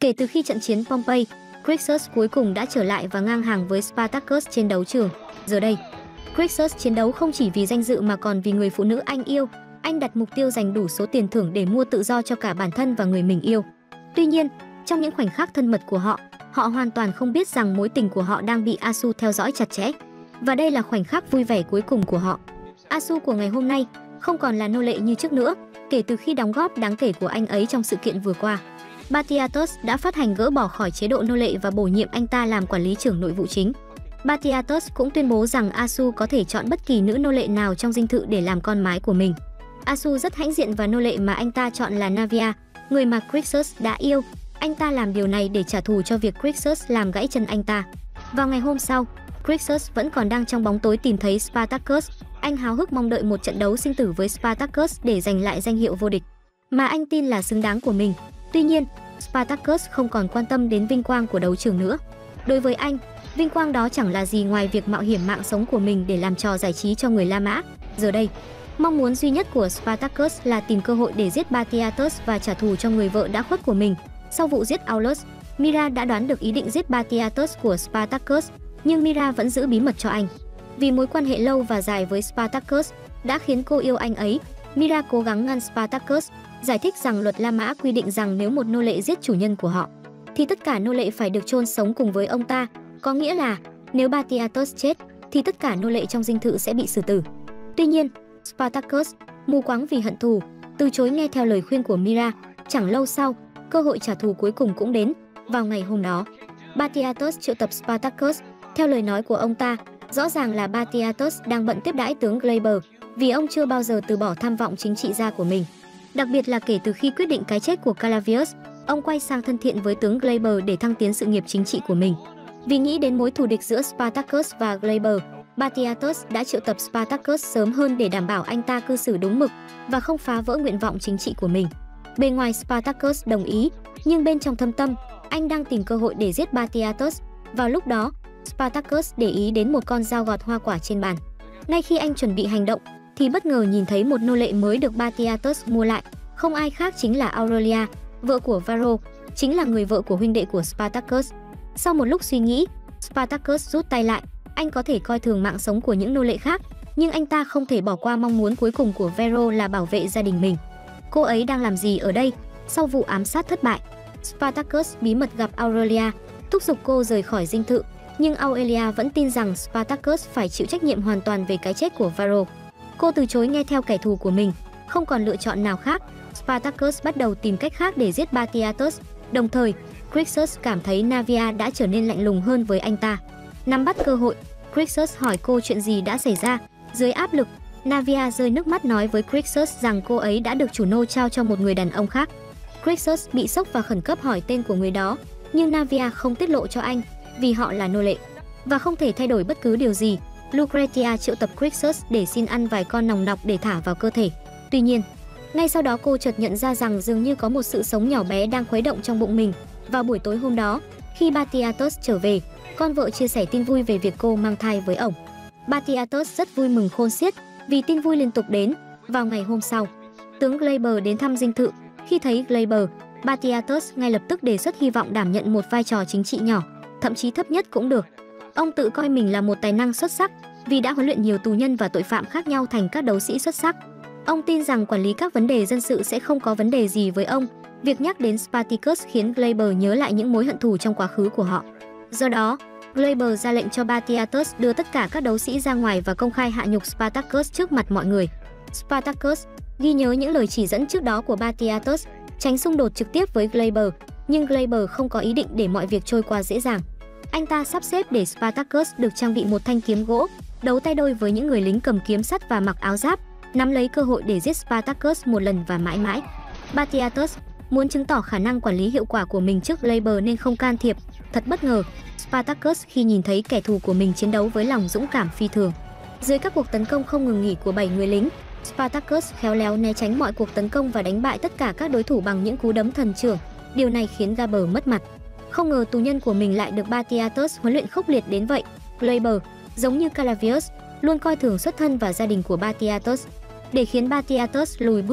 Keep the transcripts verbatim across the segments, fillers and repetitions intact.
Kể từ khi trận chiến Pompey, Crixus cuối cùng đã trở lại và ngang hàng với Spartacus trên đấu trường. Giờ đây, Crixus chiến đấu không chỉ vì danh dự mà còn vì người phụ nữ anh yêu. Anh đặt mục tiêu giành đủ số tiền thưởng để mua tự do cho cả bản thân và người mình yêu. Tuy nhiên, trong những khoảnh khắc thân mật của họ, họ hoàn toàn không biết rằng mối tình của họ đang bị Asu theo dõi chặt chẽ. Và đây là khoảnh khắc vui vẻ cuối cùng của họ. Asu của ngày hôm nay không còn là nô lệ như trước nữa, kể từ khi đóng góp đáng kể của anh ấy trong sự kiện vừa qua. Batiatus đã phát hành gỡ bỏ khỏi chế độ nô lệ và bổ nhiệm anh ta làm quản lý trưởng nội vụ chính. Batiatus cũng tuyên bố rằng Asu có thể chọn bất kỳ nữ nô lệ nào trong dinh thự để làm con mái của mình. Asu rất hãnh diện và nô lệ mà anh ta chọn là Navia, người mà Crixus đã yêu. Anh ta làm điều này để trả thù cho việc Crixus làm gãy chân anh ta. Vào ngày hôm sau, Crixus vẫn còn đang trong bóng tối tìm thấy Spartacus. Anh háo hức mong đợi một trận đấu sinh tử với Spartacus để giành lại danh hiệu vô địch, mà anh tin là xứng đáng của mình. Tuy nhiên, Spartacus không còn quan tâm đến vinh quang của đấu trường nữa. Đối với anh, vinh quang đó chẳng là gì ngoài việc mạo hiểm mạng sống của mình để làm trò giải trí cho người La Mã. Giờ đây, mong muốn duy nhất của Spartacus là tìm cơ hội để giết Batiatus và trả thù cho người vợ đã khuất của mình. Sau vụ giết Aulus, Mira đã đoán được ý định giết Batiatus của Spartacus, nhưng Mira vẫn giữ bí mật cho anh. Vì mối quan hệ lâu và dài với Spartacus đã khiến cô yêu anh ấy, Mira cố gắng ngăn Spartacus, giải thích rằng luật La Mã quy định rằng nếu một nô lệ giết chủ nhân của họ, thì tất cả nô lệ phải được chôn sống cùng với ông ta. Có nghĩa là nếu Batiatus chết, thì tất cả nô lệ trong dinh thự sẽ bị xử tử. Tuy nhiên, Spartacus, mù quáng vì hận thù, từ chối nghe theo lời khuyên của Mira. Chẳng lâu sau, cơ hội trả thù cuối cùng cũng đến. Vào ngày hôm đó, Batiatus triệu tập Spartacus. Theo lời nói của ông ta, rõ ràng là Batiatus đang bận tiếp đãi tướng Glaber, vì ông chưa bao giờ từ bỏ tham vọng chính trị gia của mình. Đặc biệt là kể từ khi quyết định cái chết của Calavius, ông quay sang thân thiện với tướng Glaber để thăng tiến sự nghiệp chính trị của mình. Vì nghĩ đến mối thù địch giữa Spartacus và Glaber, Batiatus đã triệu tập Spartacus sớm hơn để đảm bảo anh ta cư xử đúng mực và không phá vỡ nguyện vọng chính trị của mình. Bề ngoài Spartacus đồng ý, nhưng bên trong thâm tâm, anh đang tìm cơ hội để giết Batiatus. Vào lúc đó, Spartacus để ý đến một con dao gọt hoa quả trên bàn. Ngay khi anh chuẩn bị hành động, thì bất ngờ nhìn thấy một nô lệ mới được Batiatus mua lại. Không ai khác chính là Aurelia, vợ của Varro, chính là người vợ của huynh đệ của Spartacus. Sau một lúc suy nghĩ, Spartacus rút tay lại. Anh có thể coi thường mạng sống của những nô lệ khác, nhưng anh ta không thể bỏ qua mong muốn cuối cùng của Varro là bảo vệ gia đình mình. Cô ấy đang làm gì ở đây? Sau vụ ám sát thất bại, Spartacus bí mật gặp Aurelia, thúc giục cô rời khỏi dinh thự. Nhưng Aurelia vẫn tin rằng Spartacus phải chịu trách nhiệm hoàn toàn về cái chết của Varro. Cô từ chối nghe theo kẻ thù của mình, không còn lựa chọn nào khác. Spartacus bắt đầu tìm cách khác để giết Batiatus. Đồng thời, Crixus cảm thấy Navia đã trở nên lạnh lùng hơn với anh ta. Nắm bắt cơ hội, Crixus hỏi cô chuyện gì đã xảy ra. Dưới áp lực, Navia rơi nước mắt nói với Crixus rằng cô ấy đã được chủ nô trao cho một người đàn ông khác. Crixus bị sốc và khẩn cấp hỏi tên của người đó, nhưng Navia không tiết lộ cho anh vì họ là nô lệ và không thể thay đổi bất cứ điều gì. Lucretia triệu tập Crixus để xin ăn vài con nòng nọc để thả vào cơ thể. Tuy nhiên, ngay sau đó cô chợt nhận ra rằng dường như có một sự sống nhỏ bé đang khuấy động trong bụng mình. Vào buổi tối hôm đó, khi Batiatus trở về, con vợ chia sẻ tin vui về việc cô mang thai với ổng. Batiatus rất vui mừng khôn xiết vì tin vui liên tục đến. Vào ngày hôm sau, tướng Glaber đến thăm dinh thự. Khi thấy Glaber, Batiatus ngay lập tức đề xuất hy vọng đảm nhận một vai trò chính trị nhỏ, thậm chí thấp nhất cũng được. Ông tự coi mình là một tài năng xuất sắc vì đã huấn luyện nhiều tù nhân và tội phạm khác nhau thành các đấu sĩ xuất sắc. Ông tin rằng quản lý các vấn đề dân sự sẽ không có vấn đề gì với ông. Việc nhắc đến Spartacus khiến Glaber nhớ lại những mối hận thù trong quá khứ của họ. Do đó, Glaber ra lệnh cho Batiatus đưa tất cả các đấu sĩ ra ngoài và công khai hạ nhục Spartacus trước mặt mọi người. Spartacus ghi nhớ những lời chỉ dẫn trước đó của Batiatus, tránh xung đột trực tiếp với Glaber, nhưng Glaber không có ý định để mọi việc trôi qua dễ dàng. Anh ta sắp xếp để Spartacus được trang bị một thanh kiếm gỗ, đấu tay đôi với những người lính cầm kiếm sắt và mặc áo giáp, nắm lấy cơ hội để giết Spartacus một lần và mãi mãi. Batiatus muốn chứng tỏ khả năng quản lý hiệu quả của mình trước Glaber nên không can thiệp. Thật bất ngờ, Spartacus khi nhìn thấy kẻ thù của mình chiến đấu với lòng dũng cảm phi thường. Dưới các cuộc tấn công không ngừng nghỉ của bảy người lính, Spartacus khéo léo né tránh mọi cuộc tấn công và đánh bại tất cả các đối thủ bằng những cú đấm thần chưởng. Điều này khiến Glaber mất mặt. Không ngờ tù nhân của mình lại được Batiatus huấn luyện khốc liệt đến vậy. Glaber, giống như Calavius, luôn coi thường xuất thân và gia đình của Batiatus. Để khiến Batiatus lùi bước,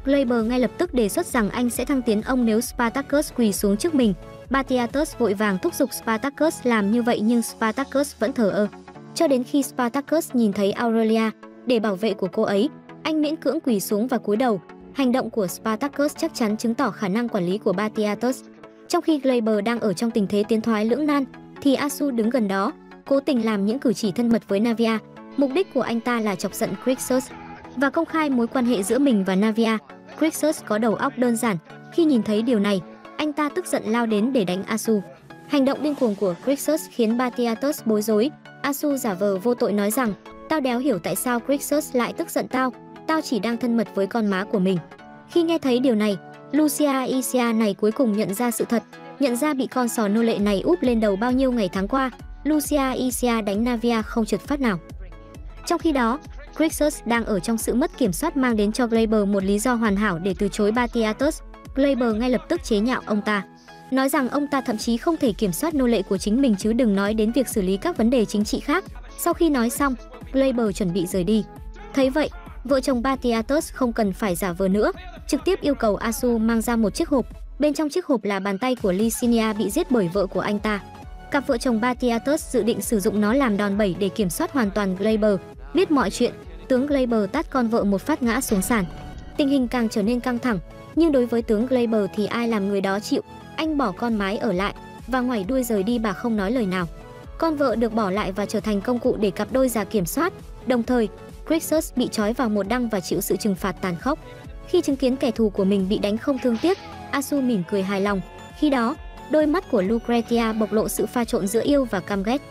Glaber ngay lập tức đề xuất rằng anh sẽ thăng tiến ông nếu Spartacus quỳ xuống trước mình. Batiatus vội vàng thúc giục Spartacus làm như vậy nhưng Spartacus vẫn thờ ơ. Cho đến khi Spartacus nhìn thấy Aurelia, để bảo vệ của cô ấy, anh miễn cưỡng quỳ xuống và cúi đầu. Hành động của Spartacus chắc chắn chứng tỏ khả năng quản lý của Batiatus. Trong khi Glaber đang ở trong tình thế tiến thoái lưỡng nan, thì Asu đứng gần đó, cố tình làm những cử chỉ thân mật với Navia. Mục đích của anh ta là chọc giận Crixus và công khai mối quan hệ giữa mình và Navia. Crixus có đầu óc đơn giản, khi nhìn thấy điều này, anh ta tức giận lao đến để đánh Asu. Hành động điên cuồng của Crixus khiến Batiatus bối rối. Asu giả vờ vô tội nói rằng, tao đéo hiểu tại sao Crixus lại tức giận tao, tao chỉ đang thân mật với con má của mình. Khi nghe thấy điều này, Lucia Isia này cuối cùng nhận ra sự thật, nhận ra bị con sò nô lệ này úp lên đầu bao nhiêu ngày tháng qua. Lucia Isia đánh Navia không trượt phát nào. Trong khi đó, Crixus đang ở trong sự mất kiểm soát mang đến cho Glaber một lý do hoàn hảo để từ chối Batiatus. Glaber ngay lập tức chế nhạo ông ta, nói rằng ông ta thậm chí không thể kiểm soát nô lệ của chính mình chứ đừng nói đến việc xử lý các vấn đề chính trị khác. Sau khi nói xong, Glaber chuẩn bị rời đi. Thấy vậy, vợ chồng Batiatus không cần phải giả vờ nữa, trực tiếp yêu cầu Asu mang ra một chiếc hộp. Bên trong chiếc hộp là bàn tay của Licinia bị giết bởi vợ của anh ta. Cặp vợ chồng Batiatus dự định sử dụng nó làm đòn bẩy để kiểm soát hoàn toàn Glaber. Biết mọi chuyện, tướng Glaber tát con vợ một phát ngã xuống sàn. Tình hình càng trở nên căng thẳng, nhưng đối với tướng Glaber thì ai làm người đó chịu. Anh bỏ con mái ở lại và ngoảy đuôi rời đi bà không nói lời nào. Con vợ được bỏ lại và trở thành công cụ để cặp đôi già kiểm soát. Đồng thời, Crixus bị trói vào một đăng và chịu sự trừng phạt tàn khốc. Khi chứng kiến kẻ thù của mình bị đánh không thương tiếc, Asu mỉm cười hài lòng. Khi đó, đôi mắt của Lucretia bộc lộ sự pha trộn giữa yêu và căm ghét.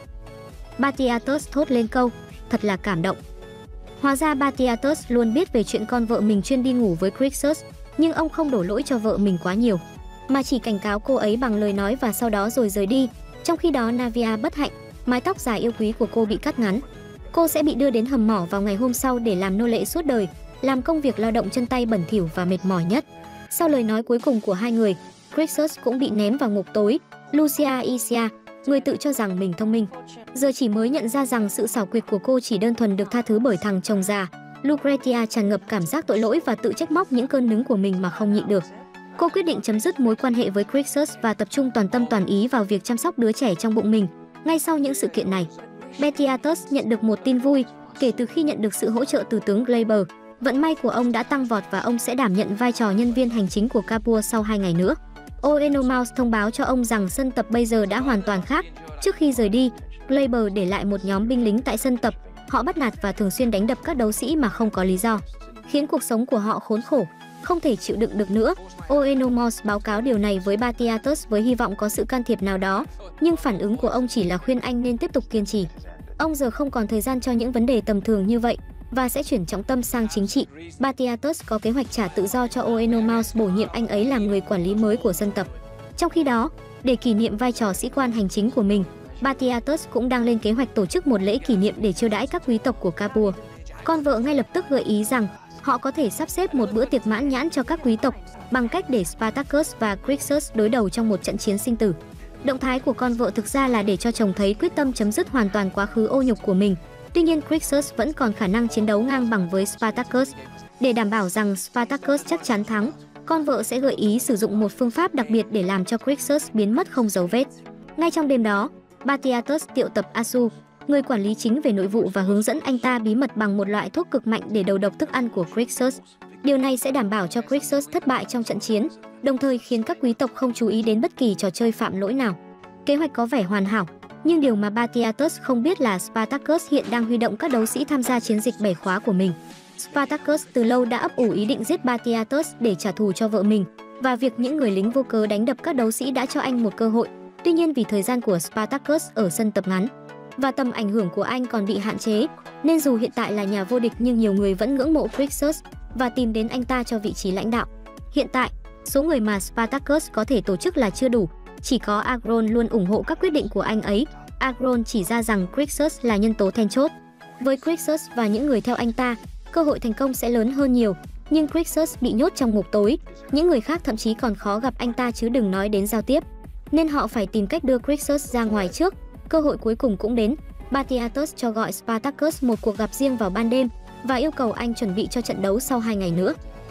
Batiatus thốt lên câu, thật là cảm động. Hóa ra Batiatus luôn biết về chuyện con vợ mình chuyên đi ngủ với Crixus, nhưng ông không đổ lỗi cho vợ mình quá nhiều, mà chỉ cảnh cáo cô ấy bằng lời nói và sau đó rồi rời đi. Trong khi đó Navia bất hạnh, mái tóc dài yêu quý của cô bị cắt ngắn. Cô sẽ bị đưa đến hầm mỏ vào ngày hôm sau để làm nô lệ suốt đời, làm công việc lao động chân tay bẩn thỉu và mệt mỏi nhất. Sau lời nói cuối cùng của hai người, Crixus cũng bị ném vào ngục tối. Lucia Isia, người tự cho rằng mình thông minh, giờ chỉ mới nhận ra rằng sự xảo quyệt của cô chỉ đơn thuần được tha thứ bởi thằng chồng già. Lucretia tràn ngập cảm giác tội lỗi và tự trách móc những cơn nứng của mình mà không nhịn được. Cô quyết định chấm dứt mối quan hệ với Crixus và tập trung toàn tâm toàn ý vào việc chăm sóc đứa trẻ trong bụng mình. Ngay sau những sự kiện này, Batiatus nhận được một tin vui. Kể từ khi nhận được sự hỗ trợ từ tướng Glaber, vận may của ông đã tăng vọt và ông sẽ đảm nhận vai trò nhân viên hành chính của Capua sau hai ngày nữa. Oenomaus thông báo cho ông rằng sân tập bây giờ đã hoàn toàn khác. Trước khi rời đi, Glaber để lại một nhóm binh lính tại sân tập. Họ bắt nạt và thường xuyên đánh đập các đấu sĩ mà không có lý do, khiến cuộc sống của họ khốn khổ, không thể chịu đựng được nữa. Oenomaus báo cáo điều này với Batiatus với hy vọng có sự can thiệp nào đó, nhưng phản ứng của ông chỉ là khuyên anh nên tiếp tục kiên trì. Ông giờ không còn thời gian cho những vấn đề tầm thường như vậy và sẽ chuyển trọng tâm sang chính trị. Batiatus có kế hoạch trả tự do cho Oenomaus, bổ nhiệm anh ấy làm người quản lý mới của sân tập. Trong khi đó, để kỷ niệm vai trò sĩ quan hành chính của mình, Batiatus cũng đang lên kế hoạch tổ chức một lễ kỷ niệm để chiêu đãi các quý tộc của Capua. Con vợ ngay lập tức gợi ý rằng họ có thể sắp xếp một bữa tiệc mãn nhãn cho các quý tộc bằng cách để Spartacus và Crixus đối đầu trong một trận chiến sinh tử. Động thái của con vợ thực ra là để cho chồng thấy quyết tâm chấm dứt hoàn toàn quá khứ ô nhục của mình. Tuy nhiên Crixus vẫn còn khả năng chiến đấu ngang bằng với Spartacus. Để đảm bảo rằng Spartacus chắc chắn thắng, con vợ sẽ gợi ý sử dụng một phương pháp đặc biệt để làm cho Crixus biến mất không dấu vết. Ngay trong đêm đó, Batiatus triệu tập Asu, người quản lý chính về nội vụ, và hướng dẫn anh ta bí mật bằng một loại thuốc cực mạnh để đầu độc thức ăn của Crixus. Điều này sẽ đảm bảo cho Crixus thất bại trong trận chiến, đồng thời khiến các quý tộc không chú ý đến bất kỳ trò chơi phạm lỗi nào. Kế hoạch có vẻ hoàn hảo, nhưng điều mà Batiatus không biết là Spartacus hiện đang huy động các đấu sĩ tham gia chiến dịch bẻ khóa của mình. Spartacus từ lâu đã ấp ủ ý định giết Batiatus để trả thù cho vợ mình, và việc những người lính vô cớ đánh đập các đấu sĩ đã cho anh một cơ hội. Tuy nhiên vì thời gian của Spartacus ở sân tập ngắn và tầm ảnh hưởng của anh còn bị hạn chế, nên dù hiện tại là nhà vô địch nhưng nhiều người vẫn ngưỡng mộ Crixus và tìm đến anh ta cho vị trí lãnh đạo. Hiện tại, số người mà Spartacus có thể tổ chức là chưa đủ, chỉ có Agron luôn ủng hộ các quyết định của anh ấy. Agron chỉ ra rằng Crixus là nhân tố then chốt. Với Crixus và những người theo anh ta, cơ hội thành công sẽ lớn hơn nhiều, nhưng Crixus bị nhốt trong ngục tối, những người khác thậm chí còn khó gặp anh ta chứ đừng nói đến giao tiếp. Nên họ phải tìm cách đưa Crixus ra ngoài trước. Cơ hội cuối cùng cũng đến. Batiatus cho gọi Spartacus một cuộc gặp riêng vào ban đêm và yêu cầu anh chuẩn bị cho trận đấu sau hai ngày nữa.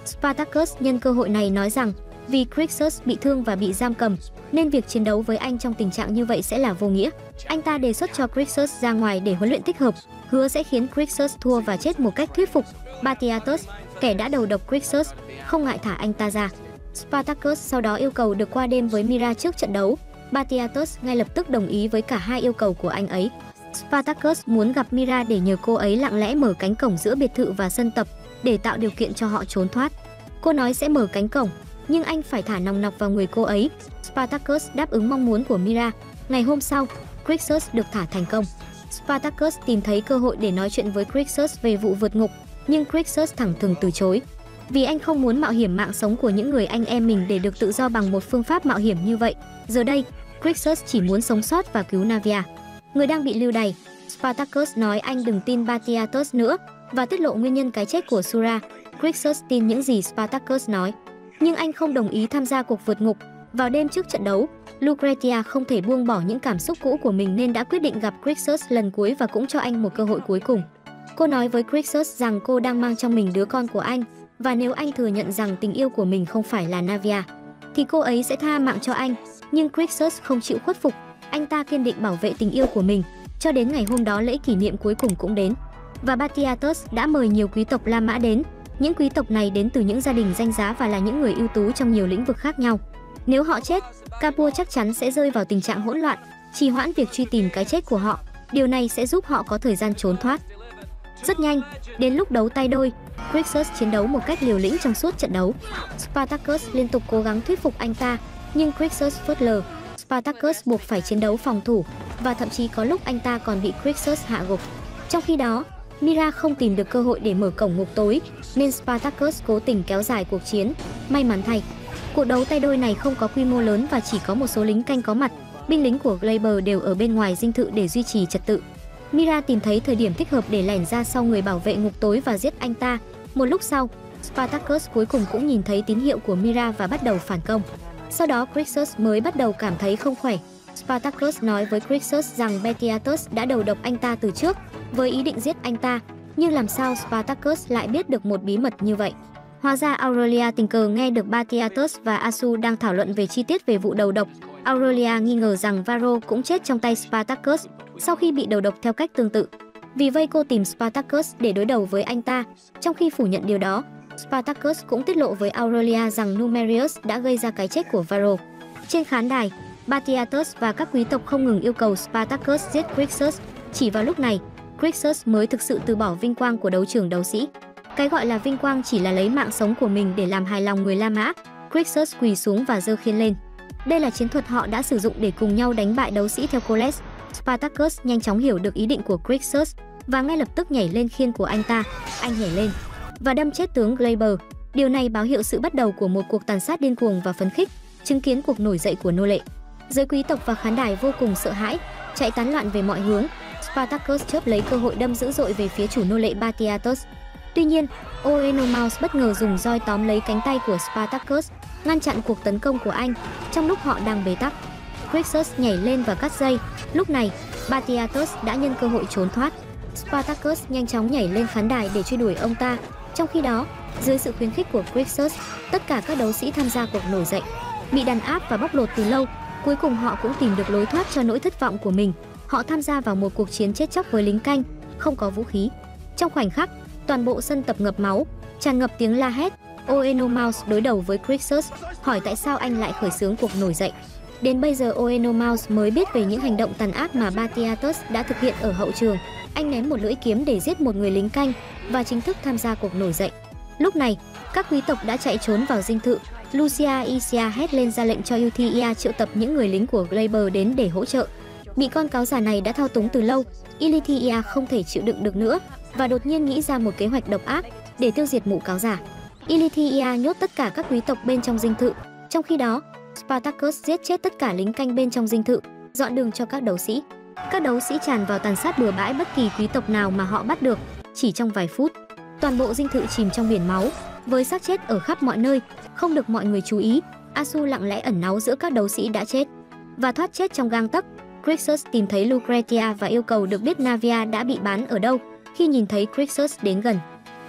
Spartacus nhân cơ hội này nói rằng vì Crixus bị thương và bị giam cầm, nên việc chiến đấu với anh trong tình trạng như vậy sẽ là vô nghĩa. Anh ta đề xuất cho Crixus ra ngoài để huấn luyện thích hợp, hứa sẽ khiến Crixus thua và chết một cách thuyết phục. Batiatus, kẻ đã đầu độc Crixus, không ngại thả anh ta ra. Spartacus sau đó yêu cầu được qua đêm với Mira trước trận đấu. Batiatus ngay lập tức đồng ý với cả hai yêu cầu của anh ấy. Spartacus muốn gặp Mira để nhờ cô ấy lặng lẽ mở cánh cổng giữa biệt thự và sân tập để tạo điều kiện cho họ trốn thoát. Cô nói sẽ mở cánh cổng, nhưng anh phải thả nòng nọc vào người cô ấy. Spartacus đáp ứng mong muốn của Mira. Ngày hôm sau, Crixus được thả thành công. Spartacus tìm thấy cơ hội để nói chuyện với Crixus về vụ vượt ngục, nhưng Crixus thẳng thừng từ chối. Vì anh không muốn mạo hiểm mạng sống của những người anh em mình để được tự do bằng một phương pháp mạo hiểm như vậy. Giờ đây, Crixus chỉ muốn sống sót và cứu Navia, người đang bị lưu đày. Spartacus nói anh đừng tin Batiatus nữa và tiết lộ nguyên nhân cái chết của Sura. Crixus tin những gì Spartacus nói, nhưng anh không đồng ý tham gia cuộc vượt ngục. Vào đêm trước trận đấu, Lucretia không thể buông bỏ những cảm xúc cũ của mình nên đã quyết định gặp Crixus lần cuối và cũng cho anh một cơ hội cuối cùng. Cô nói với Crixus rằng cô đang mang trong mình đứa con của anh, và nếu anh thừa nhận rằng tình yêu của mình không phải là Navia, thì cô ấy sẽ tha mạng cho anh. Nhưng Crixus không chịu khuất phục, anh ta kiên định bảo vệ tình yêu của mình. Cho đến ngày hôm đó, lễ kỷ niệm cuối cùng cũng đến, và Batiatus đã mời nhiều quý tộc La Mã đến. Những quý tộc này đến từ những gia đình danh giá và là những người ưu tú trong nhiều lĩnh vực khác nhau. Nếu họ chết, Capua chắc chắn sẽ rơi vào tình trạng hỗn loạn, trì hoãn việc truy tìm cái chết của họ. Điều này sẽ giúp họ có thời gian trốn thoát. Rất nhanh, đến lúc đấu tay đôi, Crixus chiến đấu một cách liều lĩnh trong suốt trận đấu. Spartacus liên tục cố gắng thuyết phục anh ta, nhưng Crixus phớt lờ. Spartacus buộc phải chiến đấu phòng thủ, và thậm chí có lúc anh ta còn bị Crixus hạ gục. Trong khi đó, Mira không tìm được cơ hội để mở cổng ngục tối, nên Spartacus cố tình kéo dài cuộc chiến. May mắn thay, cuộc đấu tay đôi này không có quy mô lớn và chỉ có một số lính canh có mặt. Binh lính của Glaber đều ở bên ngoài dinh thự để duy trì trật tự. Mira tìm thấy thời điểm thích hợp để lẻn ra sau người bảo vệ ngục tối và giết anh ta. Một lúc sau, Spartacus cuối cùng cũng nhìn thấy tín hiệu của Mira và bắt đầu phản công. Sau đó Crixus mới bắt đầu cảm thấy không khỏe. Spartacus nói với Crixus rằng Batiatus đã đầu độc anh ta từ trước với ý định giết anh ta, nhưng làm sao Spartacus lại biết được một bí mật như vậy? Hóa ra Aurelia tình cờ nghe được Batiatus và Asu đang thảo luận về chi tiết về vụ đầu độc. Aurelia nghi ngờ rằng Varro cũng chết trong tay Spartacus sau khi bị đầu độc theo cách tương tự. Vì vậy cô tìm Spartacus để đối đầu với anh ta. Trong khi phủ nhận điều đó, Spartacus cũng tiết lộ với Aurelia rằng Numerius đã gây ra cái chết của Varro. Trên khán đài, Batiatus và các quý tộc không ngừng yêu cầu Spartacus giết Crixus. Chỉ vào lúc này, Crixus mới thực sự từ bỏ vinh quang của đấu trường đấu sĩ. Cái gọi là vinh quang chỉ là lấy mạng sống của mình để làm hài lòng người La Mã. Crixus quỳ xuống và giơ khiên lên. Đây là chiến thuật họ đã sử dụng để cùng nhau đánh bại đấu sĩ theo Coles. Spartacus nhanh chóng hiểu được ý định của Crixus và ngay lập tức nhảy lên khiên của anh ta. Anh nhảy lên và đâm chết tướng Glaber. Điều này báo hiệu sự bắt đầu của một cuộc tàn sát điên cuồng và phấn khích, chứng kiến cuộc nổi dậy của nô lệ. Giới quý tộc và khán đài vô cùng sợ hãi, chạy tán loạn về mọi hướng. Spartacus chớp lấy cơ hội đâm dữ dội về phía chủ nô lệ Batiatus. Tuy nhiên, Oenomaus bất ngờ dùng roi tóm lấy cánh tay của Spartacus, ngăn chặn cuộc tấn công của anh trong lúc họ đang bế tắc. Crixus nhảy lên và cắt dây. Lúc này, Batiatus đã nhân cơ hội trốn thoát. Spartacus nhanh chóng nhảy lên khán đài để truy đuổi ông ta. Trong khi đó, dưới sự khuyến khích của Crixus, tất cả các đấu sĩ tham gia cuộc nổi dậy bị đàn áp và bóc lột từ lâu. Cuối cùng họ cũng tìm được lối thoát cho nỗi thất vọng của mình. Họ tham gia vào một cuộc chiến chết chóc với lính canh, không có vũ khí. Trong khoảnh khắc, toàn bộ sân tập ngập máu, tràn ngập tiếng la hét. Oenomaus đối đầu với Crixus, hỏi tại sao anh lại khởi xướng cuộc nổi dậy. Đến bây giờ Oenomaus mới biết về những hành động tàn ác mà Batiatus đã thực hiện ở hậu trường. Anh ném một lưỡi kiếm để giết một người lính canh và chính thức tham gia cuộc nổi dậy. Lúc này, các quý tộc đã chạy trốn vào dinh thự. Lucia Isia hét lên ra lệnh cho Euthymia triệu tập những người lính của Glaber đến để hỗ trợ. Bị con cáo già này đã thao túng từ lâu, Ilithia không thể chịu đựng được nữa và đột nhiên nghĩ ra một kế hoạch độc ác để tiêu diệt mụ cáo già. Ilithia nhốt tất cả các quý tộc bên trong dinh thự. Trong khi đó, Spartacus giết chết tất cả lính canh bên trong dinh thự, dọn đường cho các đấu sĩ. Các đấu sĩ tràn vào tàn sát bừa bãi bất kỳ quý tộc nào mà họ bắt được. Chỉ trong vài phút, toàn bộ dinh thự chìm trong biển máu, với xác chết ở khắp mọi nơi, không được mọi người chú ý. Asu lặng lẽ ẩn náu giữa các đấu sĩ đã chết và thoát chết trong gang tấc. Crixus tìm thấy Lucretia và yêu cầu được biết Navia đã bị bán ở đâu. Khi nhìn thấy Crixus đến gần,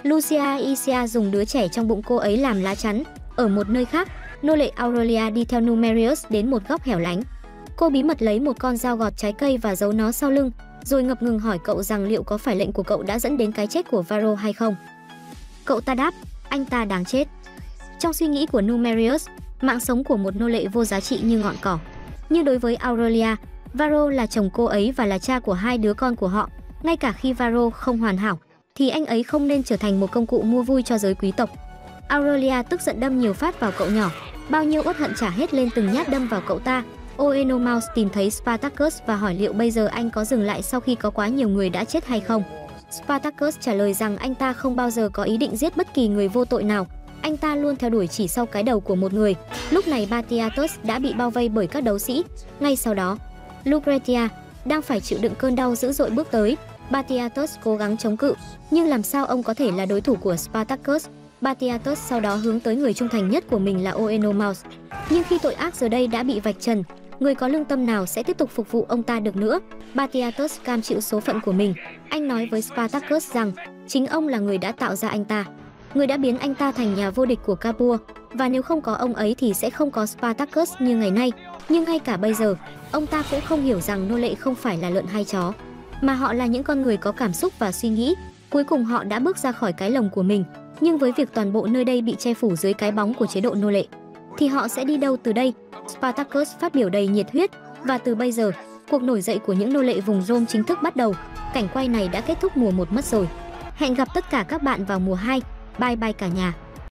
Lucia Isia dùng đứa trẻ trong bụng cô ấy làm lá chắn. Ở một nơi khác, nô lệ Aurelia đi theo Numerius đến một góc hẻo lánh. Cô bí mật lấy một con dao gọt trái cây và giấu nó sau lưng, rồi ngập ngừng hỏi cậu rằng liệu có phải lệnh của cậu đã dẫn đến cái chết của Varro hay không. Cậu ta đáp, anh ta đáng chết. Trong suy nghĩ của Numerius, mạng sống của một nô lệ vô giá trị như ngọn cỏ. Nhưng đối với Aurelia, Varro là chồng cô ấy và là cha của hai đứa con của họ. Ngay cả khi Varro không hoàn hảo, thì anh ấy không nên trở thành một công cụ mua vui cho giới quý tộc. Aurelia tức giận đâm nhiều phát vào cậu nhỏ, bao nhiêu uất hận trả hết lên từng nhát đâm vào cậu ta. Oenomaus tìm thấy Spartacus và hỏi liệu bây giờ anh có dừng lại sau khi có quá nhiều người đã chết hay không. Spartacus trả lời rằng anh ta không bao giờ có ý định giết bất kỳ người vô tội nào. Anh ta luôn theo đuổi chỉ sau cái đầu của một người. Lúc này Batiatus đã bị bao vây bởi các đấu sĩ. Ngay sau đó, Lucretia đang phải chịu đựng cơn đau dữ dội bước tới. Batiatus cố gắng chống cự, nhưng làm sao ông có thể là đối thủ của Spartacus. Batiatus sau đó hướng tới người trung thành nhất của mình là Oenomaus. Nhưng khi tội ác giờ đây đã bị vạch trần, người có lương tâm nào sẽ tiếp tục phục vụ ông ta được nữa. Batiatus cam chịu số phận của mình. Anh nói với Spartacus rằng chính ông là người đã tạo ra anh ta, người đã biến anh ta thành nhà vô địch của Capua, và nếu không có ông ấy thì sẽ không có Spartacus như ngày nay. Nhưng ngay cả bây giờ, ông ta cũng không hiểu rằng nô lệ không phải là lợn hay chó, mà họ là những con người có cảm xúc và suy nghĩ. Cuối cùng họ đã bước ra khỏi cái lồng của mình, nhưng với việc toàn bộ nơi đây bị che phủ dưới cái bóng của chế độ nô lệ, thì họ sẽ đi đâu từ đây? Spartacus phát biểu đầy nhiệt huyết, và từ bây giờ, cuộc nổi dậy của những nô lệ vùng Rome chính thức bắt đầu. Cảnh quay này đã kết thúc mùa một mất rồi. Hẹn gặp tất cả các bạn vào mùa hai. Bye bye cả nhà.